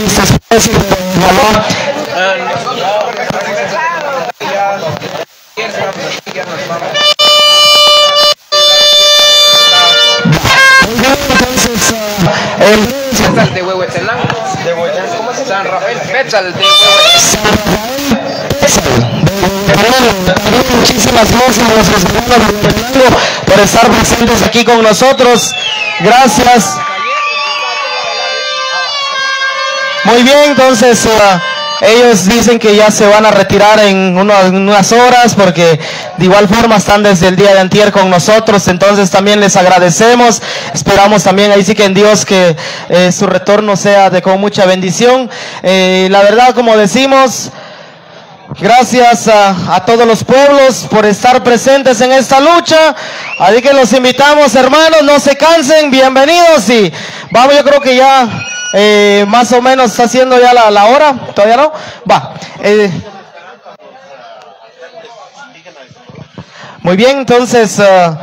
Petzal de Huehuetenango, San Rafael Petzal de Huehuetenango. Muchísimas gracias a nuestros hermanos de Huehuetenango por estar presentes aquí con nosotros. Gracias. Muy bien, entonces ellos dicen que ya se van a retirar en unas horas porque de igual forma están desde el día de antier con nosotros, entonces también les agradecemos, esperamos también ahí sí que en Dios que su retorno sea con mucha bendición. La verdad, como decimos, gracias a todos los pueblos por estar presentes en esta lucha, así que los invitamos, hermanos, no se cansen, bienvenidos y vamos, yo creo que ya más o menos está haciendo ya la hora, todavía no, va. Muy bien, entonces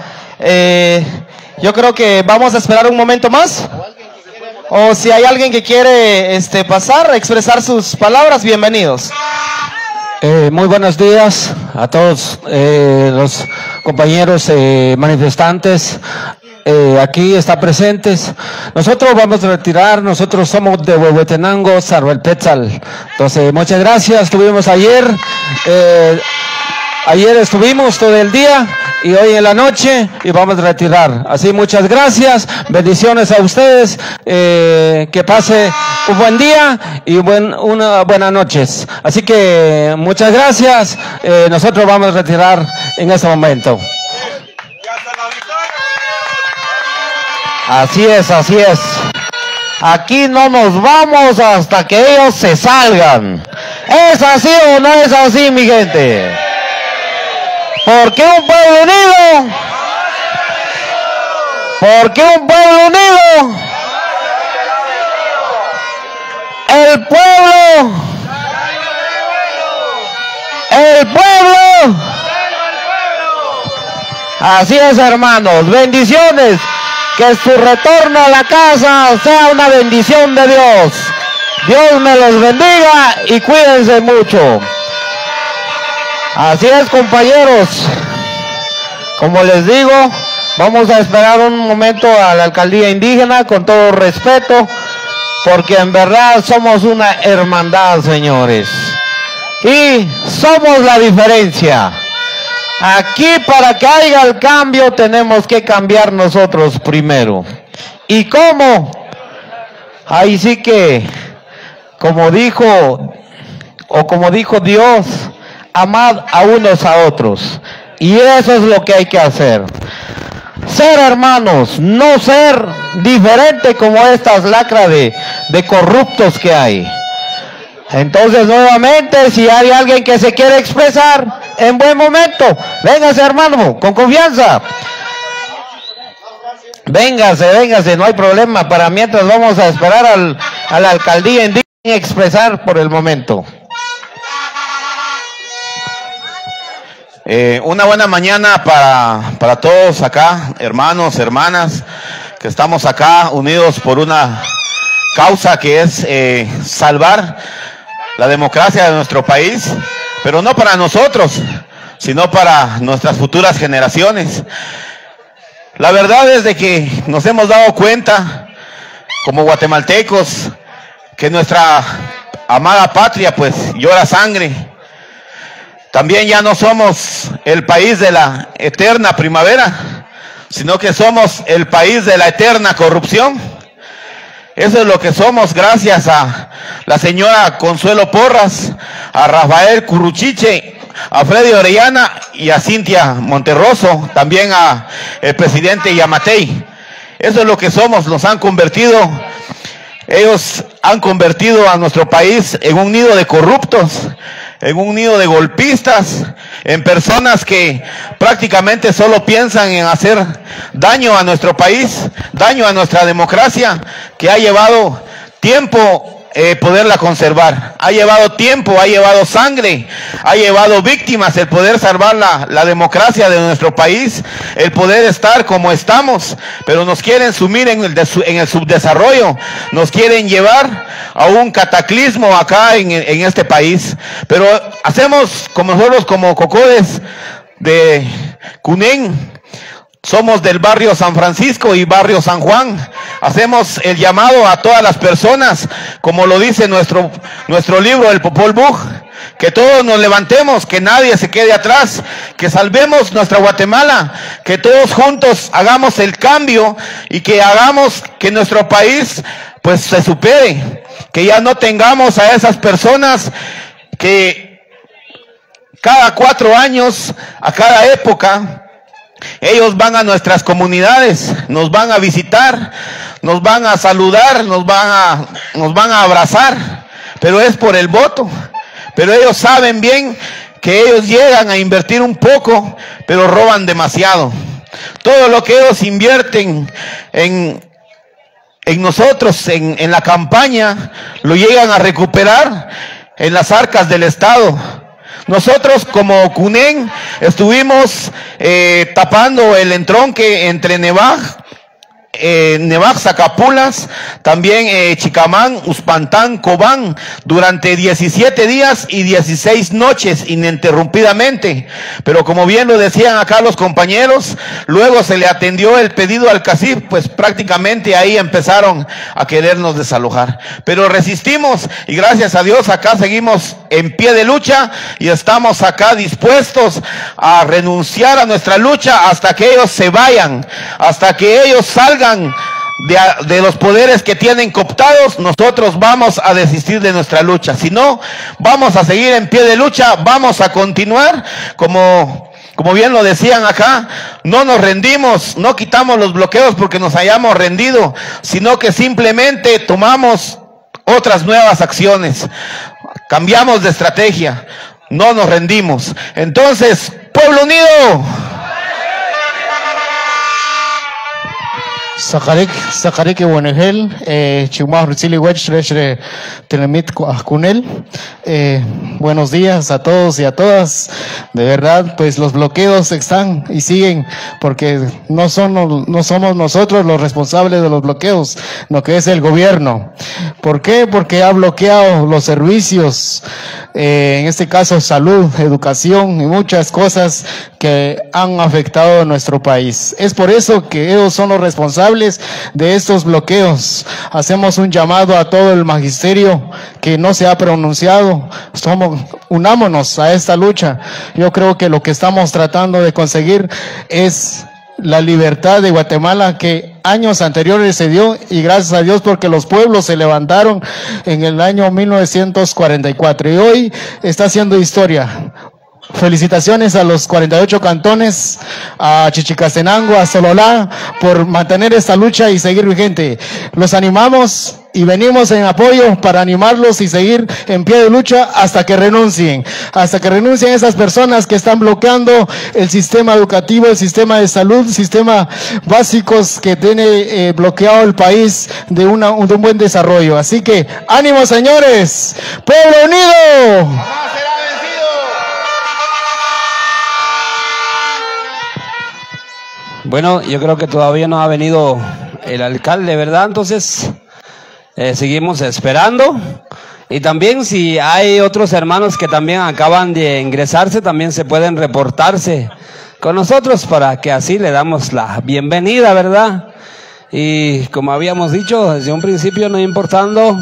yo creo que vamos a esperar un momento más. O si hay alguien que quiere pasar, expresar sus palabras, bienvenidos. Muy buenos días a todos los compañeros manifestantes. Aquí está presentes. Nosotros vamos a retirar, nosotros somos de Huehuetenango, San Rafael Petzal. Entonces, muchas gracias, estuvimos ayer estuvimos todo el día y hoy en la noche y vamos a retirar. Así, muchas gracias, bendiciones a ustedes, que pase un buen día y una buenas noches. Así que, muchas gracias, nosotros vamos a retirar en este momento. Así es, así es. Aquí no nos vamos hasta que ellos se salgan. ¿Es así o no es así, mi gente? ¿Por qué un pueblo unido? ¿Por qué un pueblo unido? El pueblo. El pueblo. Así es, hermanos. Bendiciones. Que su retorno a la casa sea una bendición de Dios. Dios me los bendiga y cuídense mucho. Así es, compañeros. Como les digo, vamos a esperar un momento a la alcaldía indígena con todo respeto, porque en verdad somos una hermandad, señores. Y somos la diferencia. Aquí, para que haya el cambio, tenemos que cambiar nosotros primero. ¿Y cómo? Ahí sí que, como dijo Dios, amad a unos a otros. Y eso es lo que hay que hacer. Ser hermanos, no ser diferente como estas lacras de corruptos que hay. Entonces, nuevamente, si hay alguien que se quiere expresar en buen momento, véngase, hermano, con confianza. Véngase, no hay problema. Para mientras vamos a esperar a la alcaldía indígena expresar por el momento. Una buena mañana para todos acá, hermanos, hermanas, que estamos acá unidos por una causa que es salvar la democracia de nuestro país, pero no para nosotros, sino para nuestras futuras generaciones. La verdad es de que nos hemos dado cuenta, como guatemaltecos, que nuestra amada patria pues llora sangre. También ya no somos el país de la eterna primavera, sino que somos el país de la eterna corrupción. Eso es lo que somos, gracias a la señora Consuelo Porras, a Rafael Curruchiche, a Freddy Orellana y a Cintia Monterroso, también a el presidente Yamatei. Eso es lo que somos, nos han convertido, ellos han convertido a nuestro país en un nido de corruptos, en un nido de golpistas, en personas que prácticamente solo piensan en hacer daño a nuestro país, daño a nuestra democracia, que ha llevado tiempo poderla conservar. Ha llevado tiempo, ha llevado sangre, ha llevado víctimas el poder salvar la democracia de nuestro país, el poder estar como estamos, pero nos quieren sumir en el subdesarrollo, nos quieren llevar a un cataclismo acá en este país. Pero hacemos como nosotros, como Cocodes de Cunén, somos del barrio San Francisco y barrio San Juan. Hacemos el llamado a todas las personas, como lo dice nuestro libro, el Popol Vuh, que todos nos levantemos, que nadie se quede atrás, que salvemos nuestra Guatemala, que todos juntos hagamos el cambio y que hagamos que nuestro país pues se supere, que ya no tengamos a esas personas que cada 4 años, a cada época, ellos van a nuestras comunidades, nos van a visitar, nos van a saludar, nos van a abrazar, pero es por el voto. Pero ellos saben bien que ellos llegan a invertir un poco, pero roban demasiado. Todo lo que ellos invierten en nosotros, en la campaña, lo llegan a recuperar en las arcas del Estado. Nosotros como Cunén estuvimos tapando el entronque entre Nevaj, Zacapulas, también Chicamán, Uspantán, Cobán, durante 17 días y 16 noches ininterrumpidamente. Pero como bien lo decían acá los compañeros, luego se le atendió el pedido al CACIF, pues prácticamente ahí empezaron a querernos desalojar. Pero resistimos y gracias a Dios acá seguimos en pie de lucha y estamos acá dispuestos a renunciar a nuestra lucha hasta que ellos se vayan, hasta que ellos salgan de los poderes que tienen cooptados. Nosotros vamos a desistir de nuestra lucha. Si no, vamos a seguir en pie de lucha, vamos a continuar como bien lo decían acá. No nos rendimos, no quitamos los bloqueos porque nos hayamos rendido, sino que simplemente tomamos otras nuevas acciones, cambiamos de estrategia, no nos rendimos. Entonces, pueblo unido, Sakareke Buenegel, Chumah Rutzili Wechre, Telemit Kunel. Buenos días a todos y a todas. De verdad, pues los bloqueos están y siguen, porque no somos nosotros los responsables de los bloqueos, lo que es el gobierno. ¿Por qué? Porque ha bloqueado los servicios, en este caso salud, educación y muchas cosas que han afectado a nuestro país. Es por eso que ellos son los responsables de estos bloqueos. Hacemos un llamado a todo el magisterio que no se ha pronunciado. Unámonos a esta lucha. Yo creo que lo que estamos tratando de conseguir es la libertad de Guatemala, que años anteriores se dio, y gracias a Dios porque los pueblos se levantaron en el año 1944 y hoy está haciendo historia. Felicitaciones a los 48 cantones, a Chichicastenango, a Sololá, por mantener esta lucha y seguir vigente. Los animamos y venimos en apoyo para animarlos y seguir en pie de lucha hasta que renuncien esas personas que están bloqueando el sistema educativo, el sistema de salud, sistema básicos que tiene bloqueado el país de un buen desarrollo. Así que ánimo, señores, pueblo unido. Bueno, yo creo que todavía no ha venido el alcalde, ¿verdad? Entonces, seguimos esperando. Y también si hay otros hermanos que también acaban de ingresarse, también se pueden reportarse con nosotros para que así le damos la bienvenida, ¿verdad? Y como habíamos dicho desde un principio, no importando,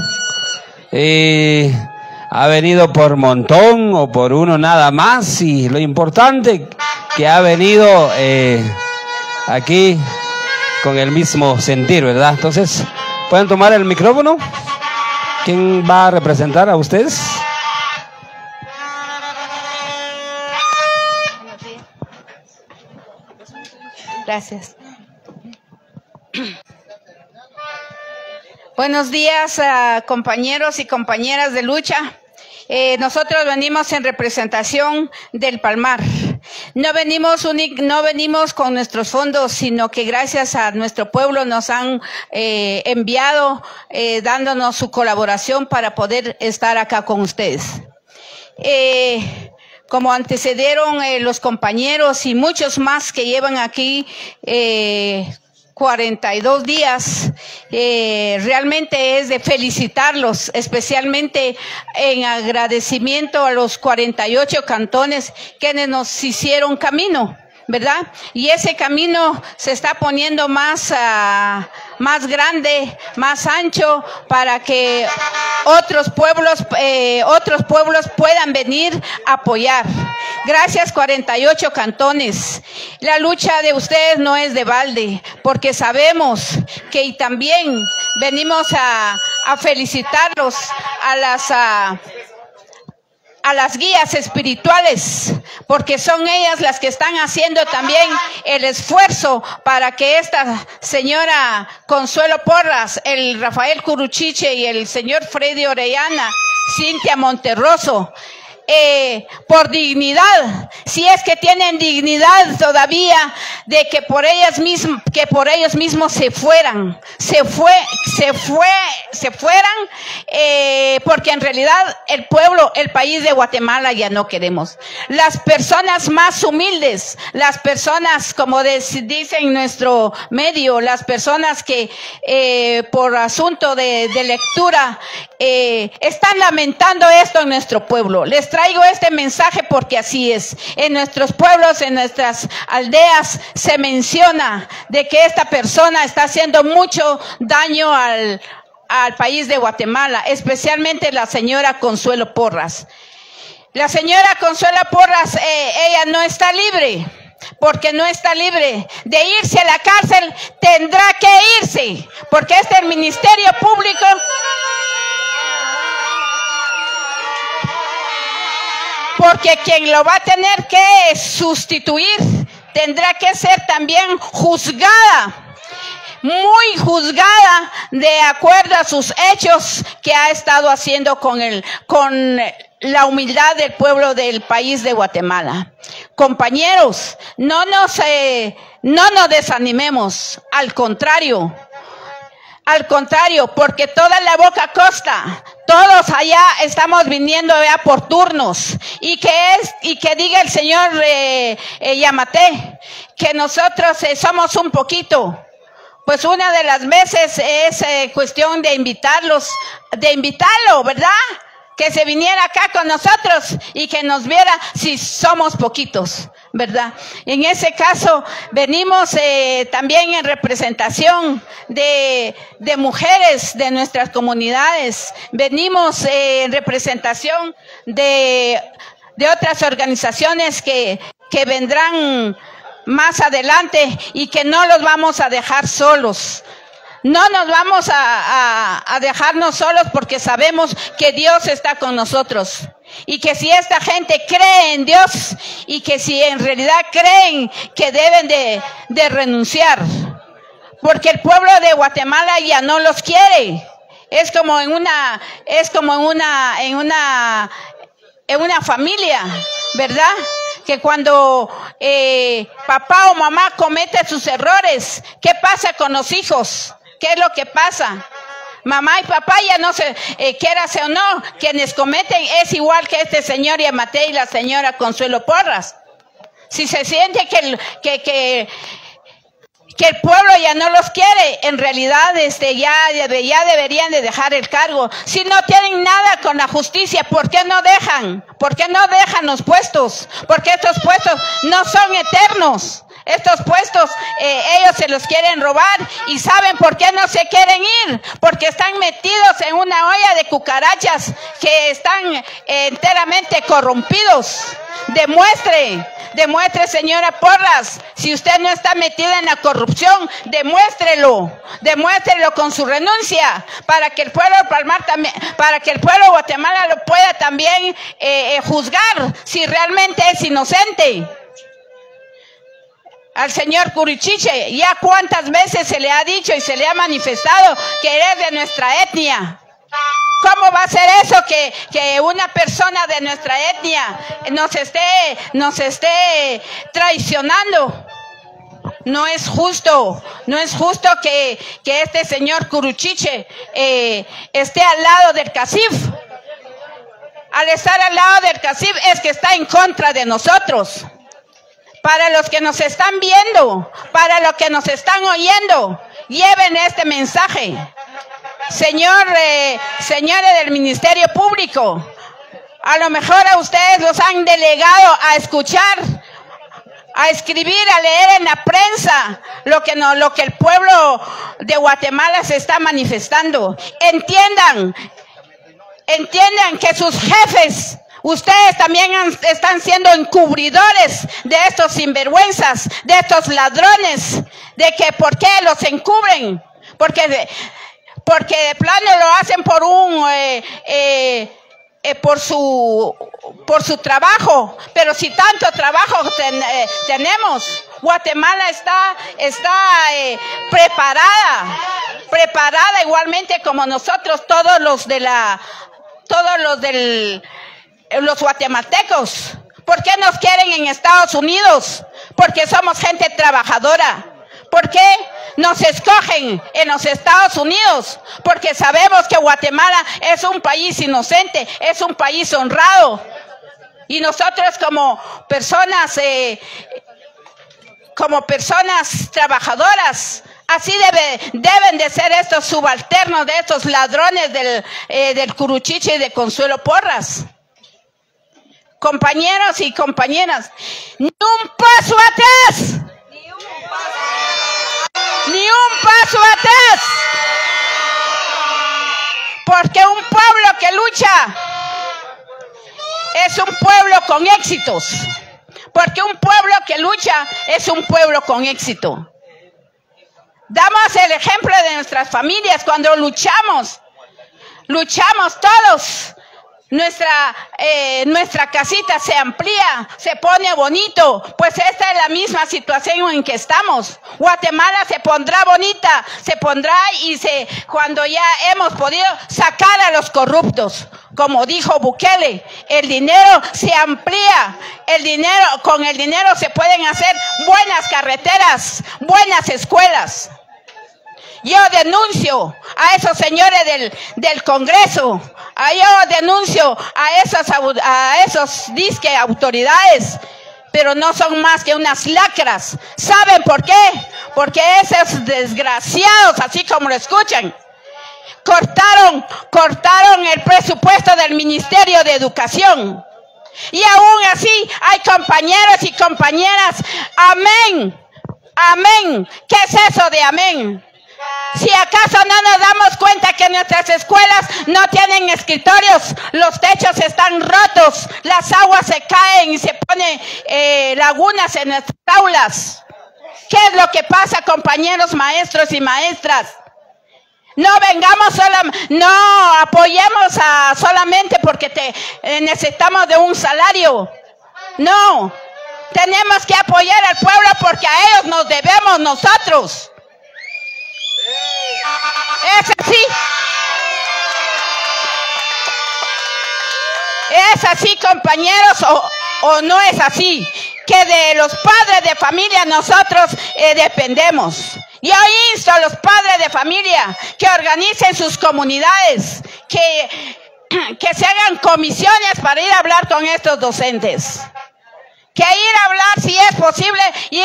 ha venido por montón o por uno nada más, y lo importante que ha venido aquí con el mismo sentir, ¿verdad? Entonces, ¿pueden tomar el micrófono? ¿Quién va a representar a ustedes? Gracias. Buenos días, compañeros y compañeras de lucha. Nosotros venimos en representación del Palmar. No venimos con nuestros fondos, sino que gracias a nuestro pueblo nos han enviado, dándonos su colaboración para poder estar acá con ustedes. Como antecedieron los compañeros y muchos más que llevan aquí 42 días, realmente es de felicitarlos, especialmente en agradecimiento a los 48 cantones quienes nos hicieron camino, ¿verdad? Y ese camino se está poniendo más grande, más ancho, para que otros pueblos puedan venir a apoyar. Gracias 48 cantones. La lucha de ustedes no es de balde, porque sabemos que y también venimos a felicitarlos a las guías espirituales, porque son ellas las que están haciendo también el esfuerzo para que esta señora Consuelo Porras, el Rafael Curuchiche y el señor Freddy Orellana, Cintia Monterroso, por dignidad, si es que tienen dignidad todavía, de que por ellos mismos se fueran, porque en realidad el pueblo, el país de Guatemala ya no queremos. Las personas más humildes, las personas, como dicen en nuestro medio, las personas que por asunto de lectura están lamentando esto en nuestro pueblo. Les traigo este mensaje porque así es. En nuestros pueblos, en nuestras aldeas, se menciona de que esta persona está haciendo mucho daño al país de Guatemala, especialmente la señora Consuelo Porras. La señora Consuelo Porras, ella no está libre. Porque no está libre de irse a la cárcel, tendrá que irse, porque este es el Ministerio Público. Porque quien lo va a tener que sustituir tendrá que ser también juzgada, muy juzgada, de acuerdo a sus hechos que ha estado haciendo con la humildad del pueblo del país de Guatemala. Compañeros, no nos desanimemos, al contrario, porque toda la boca costa, todos allá estamos viniendo ya por turnos, y que diga el señor Yamate que nosotros somos un poquito. Pues una de las veces es cuestión de invitarlo, ¿verdad? Que se viniera acá con nosotros y que nos viera si somos poquitos, ¿verdad? En ese caso venimos también en representación de mujeres de nuestras comunidades, venimos en representación de otras organizaciones que vendrán más adelante y que no los vamos a dejar solos. No nos vamos a dejarnos solos, porque sabemos que Dios está con nosotros. Y que si esta gente cree en Dios, y que si en realidad creen que deben de renunciar, porque el pueblo de Guatemala ya no los quiere. Es como en una familia, ¿verdad? Que cuando papá o mamá comete sus errores, ¿qué pasa con los hijos? ¿Qué es lo que pasa? Mamá y papá ya no se, quieras o no, quienes cometen es igual que este señor Yamate y la señora Consuelo Porras. Si se siente que el pueblo ya no los quiere, en realidad ya deberían de dejar el cargo. Si no tienen nada con la justicia, ¿por qué no dejan? ¿Por qué no dejan los puestos? Porque estos puestos no son eternos. Estos puestos ellos se los quieren robar, y ¿saben por qué no se quieren ir? Porque están metidos en una olla de cucarachas que están enteramente corrompidos. Demuestre, señora Porras, si usted no está metida en la corrupción, demuéstrelo con su renuncia, para que el pueblo Palmar también, para que el pueblo de Guatemala lo pueda también juzgar si realmente es inocente. Al señor Curuchiche, ya cuántas veces se le ha dicho y se le ha manifestado que eres de nuestra etnia. ¿Cómo va a ser eso que una persona de nuestra etnia nos esté traicionando. No es justo que este señor Curuchiche esté al lado del CACIF. Al estar al lado del CACIF es que está en contra de nosotros. Para los que nos están viendo, para los que nos están oyendo, lleven este mensaje. Señores del Ministerio Público, a lo mejor a ustedes los han delegado a escuchar, a escribir, a leer en la prensa lo que el pueblo de Guatemala se está manifestando. Entiendan que sus jefes, ustedes también están siendo encubridores de estos sinvergüenzas, de estos ladrones, de que ¿por qué los encubren? Porque de plano lo hacen por su trabajo. Pero si tanto trabajo tenemos, Guatemala está preparada igualmente como nosotros, todos los guatemaltecos. ¿Por qué nos quieren en Estados Unidos? Porque somos gente trabajadora. ¿Por qué nos escogen en los Estados Unidos? Porque sabemos que Guatemala es un país inocente, es un país honrado. Y nosotros como personas trabajadoras, así deben de ser estos subalternos de estos ladrones del Curuchiche y de Consuelo Porras. Compañeros y compañeras, ni un paso atrás. Ni un paso atrás. Porque un pueblo que lucha es un pueblo con éxitos. Porque un pueblo que lucha es un pueblo con éxito. Damos el ejemplo de nuestras familias cuando luchamos todos. Nuestra casita se amplía, se pone bonito. Pues esta es la misma situación en que estamos. Guatemala se pondrá bonita, cuando ya hemos podido sacar a los corruptos. Como dijo Bukele, el dinero se amplía, con el dinero se pueden hacer buenas carreteras, buenas escuelas. Yo denuncio a esos señores del Congreso, yo denuncio a esos disque autoridades, pero no son más que unas lacras. ¿Saben por qué? Porque esos desgraciados, así como lo escuchan, cortaron el presupuesto del Ministerio de Educación. Y aún así hay compañeros y compañeras, amén, amén. ¿Qué es eso de amén? Si acaso no nos damos cuenta que nuestras escuelas no tienen escritorios, los techos están rotos, las aguas se caen y se ponen lagunas en nuestras aulas. ¿Qué es lo que pasa, compañeros maestros y maestras? No no apoyemos solamente porque necesitamos de un salario. No, tenemos que apoyar al pueblo porque a ellos nos debemos nosotros. ¿Es así? ¿Es así, compañeros, o no es así? Que de los padres de familia nosotros dependemos. Yo insto a los padres de familia que organicen sus comunidades, que se hagan comisiones para ir a hablar con estos docentes. Que ir a hablar, si es posible, ir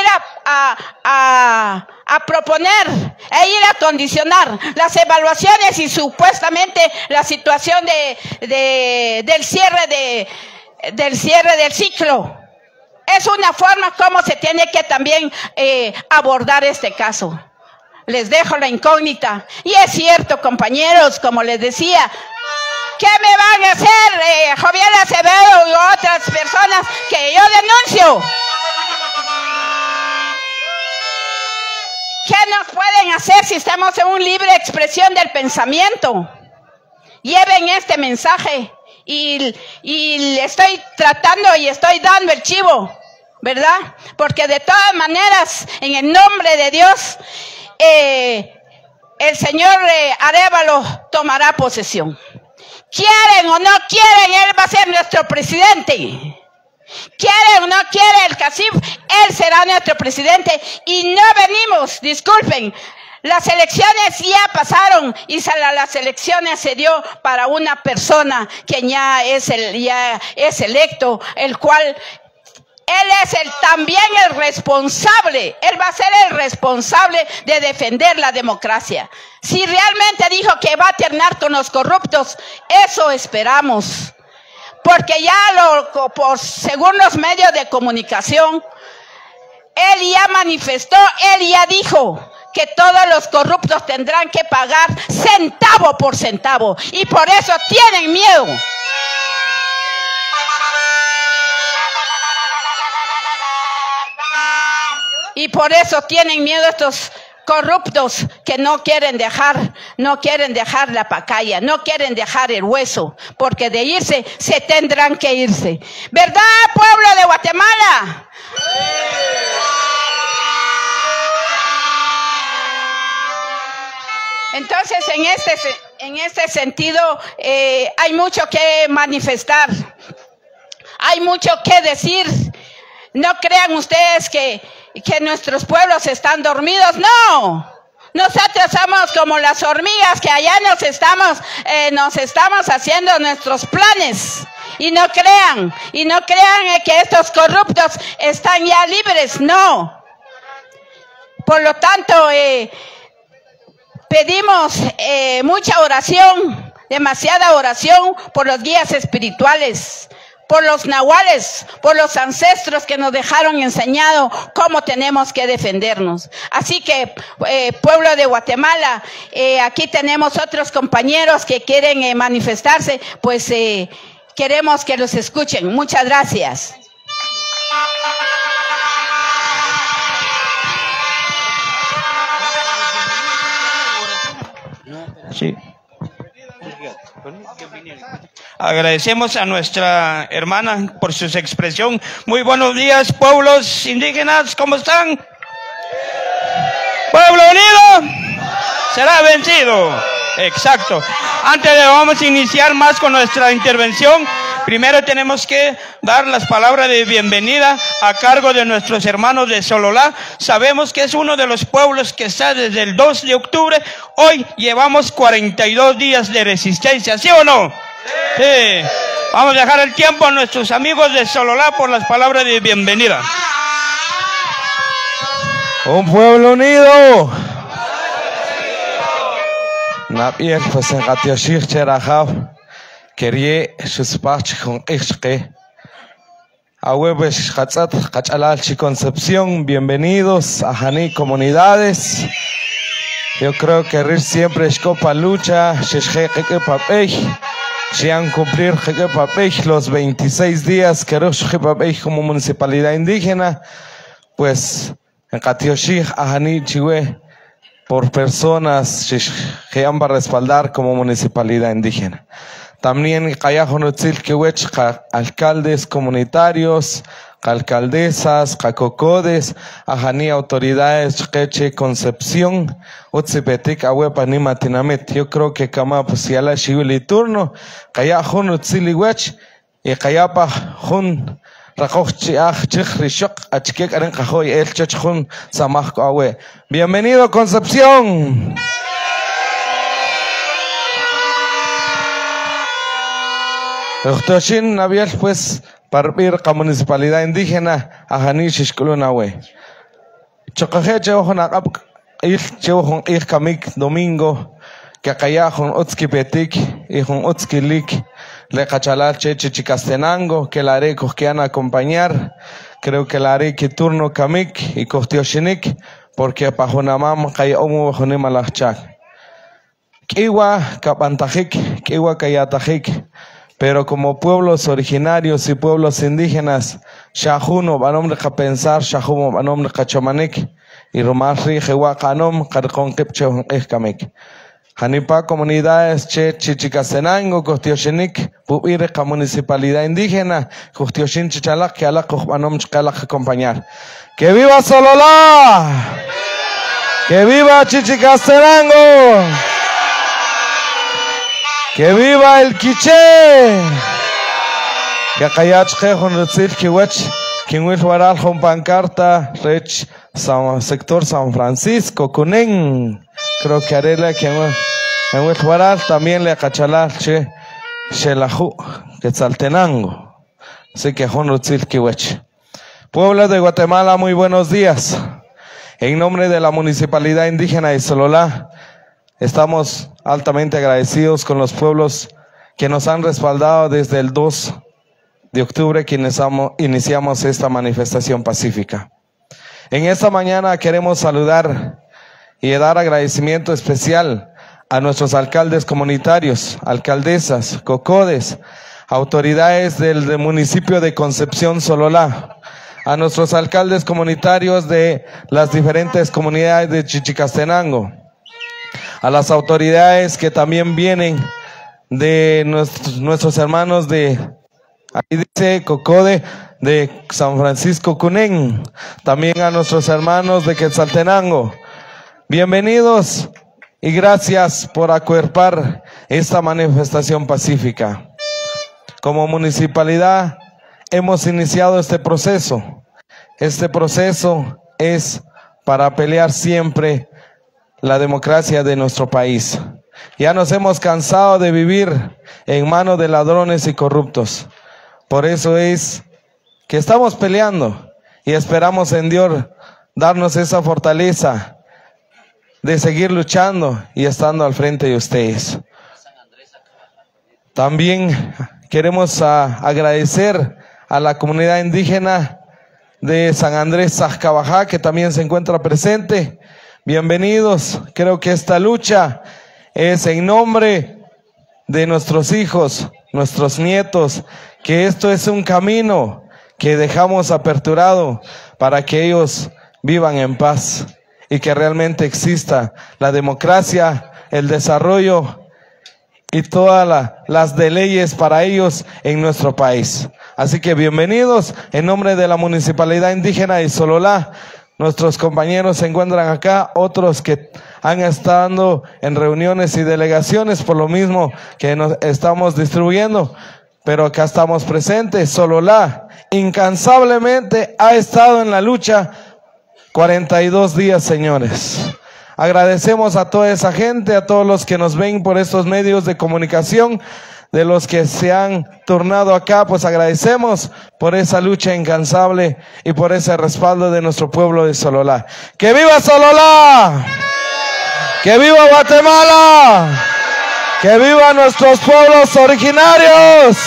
a proponer e ir a condicionar las evaluaciones y supuestamente la situación del cierre del ciclo. Es una forma como se tiene que también abordar este caso. Les dejo la incógnita. Y es cierto, compañeros, como les decía, ¿qué me van a hacer Javier Acevedo y otras personas que yo denuncio? ¿Qué nos pueden hacer si estamos en una libre expresión del pensamiento? Lleven este mensaje y le estoy tratando y estoy dando el chivo, ¿verdad? Porque de todas maneras, en el nombre de Dios, el señor Arévalo tomará posesión. Quieren quieren o no quieren, él va a ser nuestro presidente. Quieren o no quiere el CACIF, él será nuestro presidente. Y no venimos, disculpen, las elecciones ya pasaron y las elecciones se dio para una persona que ya es electo, el cual él es también el responsable, él va a ser el responsable de defender la democracia. Si realmente dijo que va a terminar con los corruptos, eso esperamos. Porque ya según los medios de comunicación, él ya manifestó, él ya dijo que todos los corruptos tendrán que pagar centavo por centavo. Y por eso tienen miedo. Y por eso tienen miedo estos corruptos que no quieren dejar la pacaya, no quieren dejar el hueso, porque de irse se tendrán que irse. ¿Verdad, pueblo de Guatemala? Entonces, en este sentido, hay mucho que manifestar, hay mucho que decir. No crean ustedes que nuestros pueblos están dormidos, no. Nosotros somos como las hormigas que allá nos estamos haciendo nuestros planes. Y no crean que estos corruptos están ya libres, no. Por lo tanto, pedimos mucha oración, demasiada oración por los guías espirituales, por los nahuales, por los ancestros que nos dejaron enseñado cómo tenemos que defendernos. Así que, pueblo de Guatemala, aquí tenemos otros compañeros que quieren manifestarse, pues queremos que los escuchen. Muchas gracias. Sí. Agradecemos a nuestra hermana por su expresión. Muy buenos días, pueblos indígenas, ¿cómo están? Pueblo unido será vencido. Exacto. Antes de vamos a iniciar más con nuestra intervención, primero tenemos que dar las palabras de bienvenida a cargo de nuestros hermanos de Sololá. Sabemos que es uno de los pueblos que está desde el 2 de octubre. Hoy llevamos 42 días de resistencia, ¿sí o no? Sí. Vamos a dejar el tiempo a nuestros amigos de Sololá por las palabras de bienvenida. Un pueblo unido. Napiel pues en Gatioshir Cherajao. Quería suspach con Ishke. Ahueves Hatzat Hachalal Concepción. Bienvenidos a Janí Comunidades. Yo creo que Rir siempre es copa lucha. Shishke Papey. Sean cumplir los 26 días que como municipalidad indígena, pues en Katioshih, Ajani, Chihue, por personas que van a respaldar como municipalidad indígena. También Kayajonotzil Kiwech, alcaldes comunitarios, alcaldesas, cacocodes, ajani autoridades, Cheche Concepción, Utzipetic, Ahuepa, Nimatinamit. Yo creo que Kama, pues ya la Shiwili turno, Kayajun Utziliwech, y Kayapa Jun, Rakochi Aj, Chichrishok, Achkek Aren Kajoy, El Chechjun, Samajko Awe. Bienvenido, Concepción. Doctor Naviel, pues, para ir a municipalidad indígena, a Janish Shkulunahue. Chocaje, llevo Kamik domingo, que acá con Otski Petik y con Otski Lik, le cachalal Cheche Chicastenango, que la haré que van a acompañar. Creo que la haré que turno Kamik y Costioshinik, porque Pajunamam, Kaya Omu, Jonemalachak. Kiwa, Kapantajik, Kiwa Kayatajik. Pero como pueblos originarios y pueblos indígenas, Shahuno, Banom de Kapensar, Shahumo, Banom de Kachamanik, y Romarri, Jehuacanom, Karkon Kepchon Eskamik. Hanipa comunidades Che Chichicastenango, Costiochenik, Pupireka municipalidad indígena, Costioshin Chichalak, que Alak Banom Chkalak acompañar. ¡Que viva Sololá! ¡Que viva Chichicastenango! ¡Que viva el quiché! Que callach con recil que wech que wil waral con pancarta rech sector San Francisco Cunén. Creo que arela que en wil waral también le cachalar che Xelajú Quetzaltenango. Así que con recil que wech. Pueblo de Guatemala, muy buenos días. En nombre de la Municipalidad Indígena de Sololá, estamos altamente agradecidos con los pueblos que nos han respaldado desde el 2 de octubre que iniciamos esta manifestación pacífica. En esta mañana queremos saludar y dar agradecimiento especial a nuestros alcaldes comunitarios, alcaldesas, cocodes, autoridades del municipio de Concepción Sololá, a nuestros alcaldes comunitarios de las diferentes comunidades de Chichicastenango, a las autoridades que también vienen de nuestros hermanos de, ahí dice Cocode, de San Francisco Cunén, también a nuestros hermanos de Quetzaltenango. Bienvenidos y gracias por acuerpar esta manifestación pacífica. Como municipalidad hemos iniciado este proceso. Este proceso es para pelear siempre la democracia de nuestro país. Ya nos hemos cansado de vivir en manos de ladrones y corruptos. Por eso es que estamos peleando y esperamos en Dios darnos esa fortaleza de seguir luchando y estando al frente de ustedes. También queremos agradecer a la comunidad indígena de San Andrés Sajcabajá, que también se encuentra presente. Bienvenidos. Creo que esta lucha es en nombre de nuestros hijos, nuestros nietos, que esto es un camino que dejamos aperturado para que ellos vivan en paz y que realmente exista la democracia, el desarrollo y todas las de leyes para ellos en nuestro país. Así que bienvenidos en nombre de la Municipalidad Indígena de Sololá. Nuestros compañeros se encuentran acá, otros que han estado en reuniones y delegaciones por lo mismo que nos estamos distribuyendo, pero acá estamos presentes. Sololá incansablemente ha estado en la lucha 42 días, señores. Agradecemos a toda esa gente, a todos los que nos ven por estos medios de comunicación, de los que se han turnado acá, pues agradecemos por esa lucha incansable y por ese respaldo de nuestro pueblo de Sololá. ¡Que viva Sololá! ¡Que viva Guatemala! ¡Que viva nuestros pueblos originarios!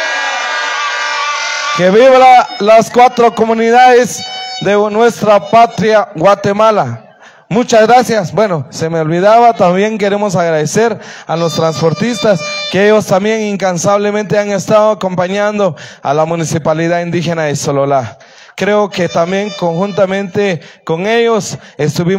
¡Que viva las 4 comunidades de nuestra patria Guatemala! Muchas gracias. Bueno, se me olvidaba, también queremos agradecer a los transportistas, que ellos también incansablemente han estado acompañando a la Municipalidad Indígena de Sololá. Creo que también conjuntamente con ellos estuvimos